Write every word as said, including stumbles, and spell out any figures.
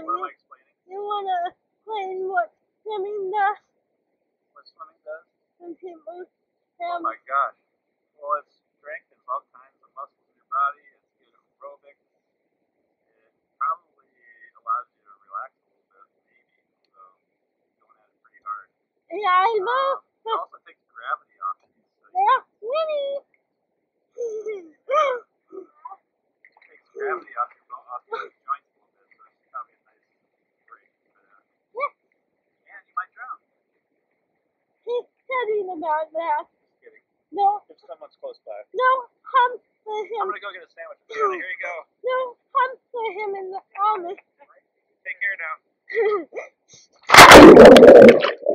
What you, am I explaining? you want to explain what swimming does? What swimming does? When people Oh have, my gosh. Well, it strengthens all kinds of muscles in your body. It's good aerobics. It probably allows you to relax a little bit, maybe. So you're going at it pretty hard. yeah, I know. Um, it also takes gravity off of you. So Yeah, swimming. it takes gravity off your bone, off your joints a little bit. So it's probably a nice break for that. Yeah. And you might drown. He's studying about that. Just kidding. No, If someone's close by. no, hunt for him. I'm gonna go get a sandwich. Fiona, here you go. No, hunt for him in the office. Take care now.